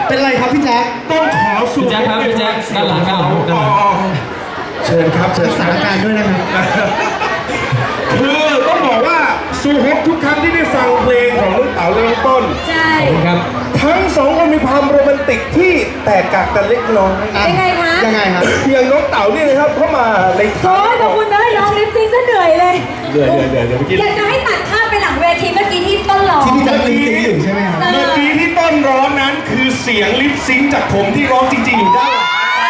เป็นไรครับพี่แจ๊คต้องขอสูพี่แจ๊คครับพี่แจ๊คด้านหลังกันเชิญครับเชิญสถานการณ์ด้วยนะครับคือต้องบอกว่าซูฮกทุกครั้งที่ได้ฟังเพลงของน้องเต๋าและน้องต้นใช่ครับทั้งสองคนมีความโรแมนติกที่แตกต่างกันเล็กน้อยยังไงคะยังไงครับอย่างน้องเต๋าเนี่ยนะครับเข้ามาในโอ้ยขอบคุณเลยร้องลิปซิงค์ซะเหนื่อยเลยเดี๋ยวเมื่อกี้อยากจะให้ตัดภาพไปหลังเวทีเมื่อกี้ที่ต้นร้องที่พี่แจ๊คลิปซิงค์อยู่ใช่ไหมครับเมื่อกี้ที่ต้นร้องนั้นคือเสียงลิปซิงค์จากผมที่ร้องจริงๆอยู่ด้าน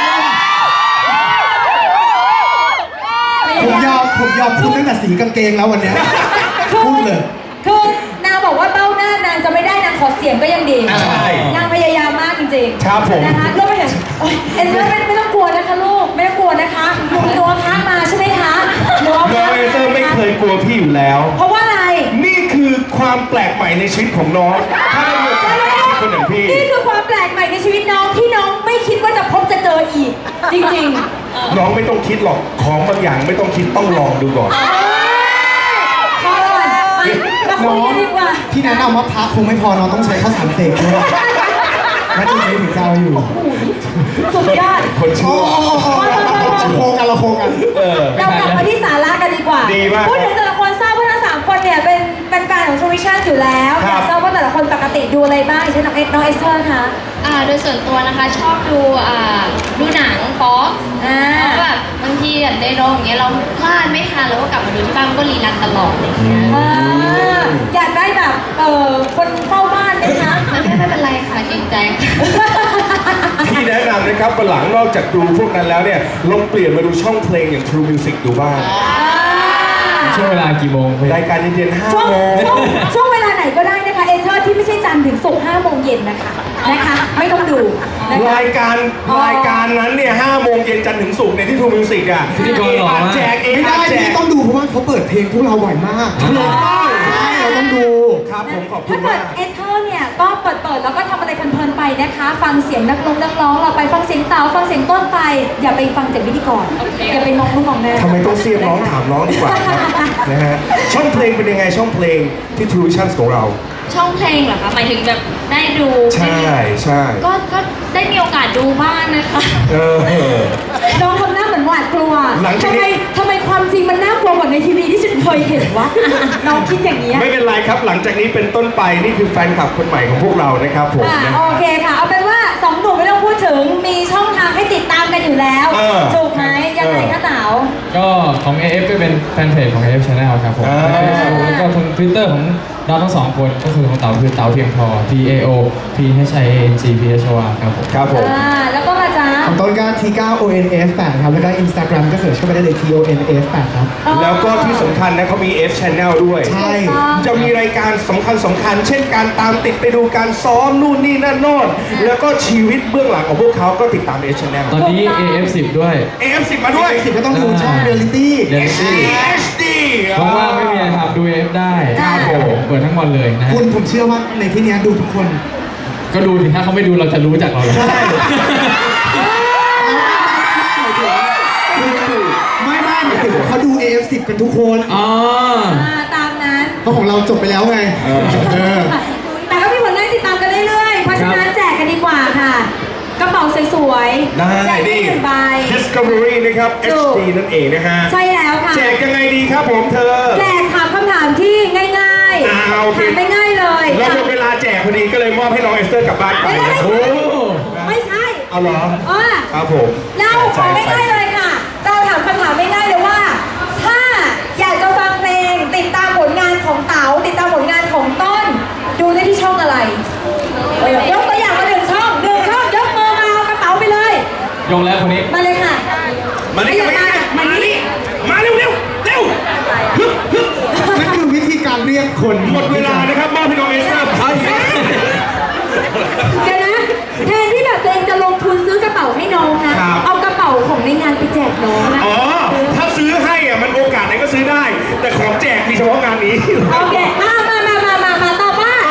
ผมยอมพูดตั้งแต่สีกางเกงแล้ววันนี้พูดเลยคือนางบอกว่าเบ้าหน้านางจะไม่ได้นางขอเสียงก็ยังดีนางพยายามมากจริงๆครับผมนะคะก็ไปเห็นเอ็นเซอร์ไม่ต้องกลัวนะคะลูกไม่ต้องกลัวนะคะหนุ่มตัวพักมาใช่ไหมคะน้องเอเซอร์ไม่เคยกลัวพี่อยู่แล้วเพราะว่าอะไรนี่คือความแปลกใหม่ในชีวิตของน้องถ้าได้มีโอกาสได้ชีวิตคนอย่างพี่นี่คือความแปลกใหม่ในชีวิตน้องที่น้องไม่คิดว่าจะพบจะเจออีกจริงๆน้องไม่ต้องคิดหรอกของบางอย่างไม่ต้องคิดต้องลองดูก่อนน้องพี่แนะนำว่าพักคงไม่พอน้องต้องใช้ข้าวสารเสกด้วยแล้วจะไม่ถึงจะเอาอยู่สุดยอดคนชั่วโคกันเราโคกันเรากลับมาที่สาระกันดีกว่าพูดถึงแต่ละคนทราบว่าทั้ง3คนเนี่ยเป็นแฟนของ True Vision อยู่แล้วทราบว่าแต่ละคนปกติดูอะไรบ้างเช่นน้องเอสเธอร์คะโดยส่วนตัวนะคะชอบดูหนังป๊อกแบบบางทีแบบในโรงอย่างเงี้ยเราพลาดไม่ทันแล้วก็กลับมาดูที่บ้านก็รีรันตลอดอย่างเงี้ยอยากได้แบบคนเฝ้าบ้านไหมคะไม่เป็นไรค่ะเกรงใจที่แนะนำนะครับวันหลังนอกจากดูพวกนั้นแล้วเนี่ยลองเปลี่ยนมาดูช่องเพลงอย่าง True Music ดูบ้างช่วงเวลากี่โมงรายการเย็นๆ5 โมงช่วงเวลาไหนก็ได้นะคะเอเธอร์ที่ไม่ใช่จันทร์ถึงศุกร์5 โมงเย็นนะคะไม่ต้องดูรายการนั้นเนี่ย5 โมงเย็นจันทร์ถึงศุกร์ในที่ True Music อ่ะที่กรแจกไม่ได้ที่ต้องดูเพราะว่าเขาเปิดเพลงพวกเราบ่อยมากใช่เราต้องดูครับผมขอบคุณมากถ้าเกิดเอเธอร์เนี่ยก็เปิดแล้วก็ทำอะไรเพลินๆไปนะคะฟังเสียงนักร้องเราไปฟังเสียงเต๋าฟังเสียงต้นไปอย่าไปฟังจากพิธีกรอย่าไปมองลูกมองแม่ทำไมต้องเสียบน้องถามน้องดีกว่านะฮะช่องเพลงเป็นยังไงช่องเพลงที่ True Vision ของเราช่องเพลงเหรอคะหมายถึงแบบได้ดูใช่ก็ได้มีโอกาสดูบ้างนะคะน้องทำหน้าเหมือนหวาดกลัวทำไมความจริงมันน่ากลัวกว่าในทีวีที่ฉันเคยเห็นวะน้องคิดอย่างนี้ไม่เป็นไรครับหลังจากนี้เป็นต้นไปนี่คือแฟนคลับคนใหม่ของพวกเรานะครับผมโอเคค่ะเอาเป็นว่า2 หนุ่มไม่ต้องพูดถึงมีช่องทางให้ติดตามกันอยู่แล้วถูกไหมยังไงคะเต๋าก็ของ AF ก็เป็นแฟนเพจของ AF Channel ครับผมแล้วก็ทาง Twitter ของเราทั้ง2 คนก็คือของเต๋าคือเต๋าเพียงพอ TAOPHIANGPHOR ครับผมครับผมแล้วก็มาจ้าของต้นก็ T9ONF8 ครับแล้วก็ Instagram ก็เสิร์ชเข้าไปได้เลย TONF8 ครับแล้วก็ที่สำคัญนะเขามี F Channel ด้วยใช่จะมีรายการสำคัญเช่นการตามติดไปดูการซ้อมนู่นนี่นั่นโน่นแล้วก็ชีวิตเบื้องหลังของพวกเขาก็ติดตาม F Channel ตอนนี้ AF10 ด้วย AF10 มาด้วย AF10 ก็ต้องดูช่อง Reality HD เพราะว่าไม่มีอะไรครับดู AF ได้ครับผมเปิดทั้งวันเลยนะคุณผมเชื่อว่าในที่นี้ดูทุกคนก็ดูถึงถ้าเขาไม่ดูเราจะรู้จักเราเลยไม่หมายถึงเขาดู AF10 กันทุกคนตามนั้นเพราะของเราจบไปแล้วไงแต่ก็มีผลงานติดตามกันเรื่อยๆเพราะฉะนั้นแจกกันดีกว่าค่ะกระเป๋าสวยๆแจกได้1 ใบ Discovery นะครับ HD นั่นเองนะฮะใช่แล้วค่ะแจกยังไงดีครับผมเธอแจกถามคำถามที่ง่ายๆถามไม่ง่ายเลยเราหมดเวลาแจกพอดีก็เลยมอบให้น้องเอสเตอร์กลับบ้านไปโอ้ไม่ใช่เอาเหรอครับผมเราขอไม่ง่ายเลยค่ะเราถามคำถามไม่ง่ายเลยว่าถ้าอยากจะฟังเพลงติดตามผลงานของเต๋าติดตามผลงานของต้นดูได้ที่ช่องอะไรยกตัวอย่างมา1 ช่องยกมือมาเอากระเป๋าไปเลยยกแล้วคนนี้มาเลยค่ะมานี่มาเร็วนั่นคือวิธีการเรียกคนหมดเวลานะครับมอบให้น้องเอสเตอร์ไปเดี๋ยวนะแทนที่แบบตัวเองจะลงทุนซื้อกระเป๋าให้น้องนะเอากระเป๋าของในงานไปแจกน้องนะถ้าซื้อให้อ่ะมันโอกาสไหนก็ซื้อได้แต่ของแจกมีเฉพาะงานนี้โอเคมาตอบว่า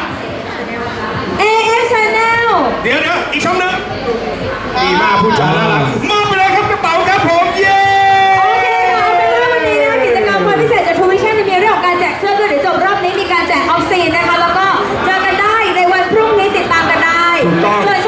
AF Channel เดี๋ยวอีกช่องนึงดีมากผู้จัดน่ารักมอบไปเลยครับกระเป๋าครับผมเย้โอเคค่ะเอาเป็นว่าวันนี้นะกิจกรรมความพิเศษจาก True Vision จะมีเรื่องของการแจกเสื้อด้วยเดี๋ยวจบรอบนี้มีการแจกออฟซีนนะคะแล้วก็เจอกันได้ในวันพรุ่งนี้ติดตามกันได้ส่วน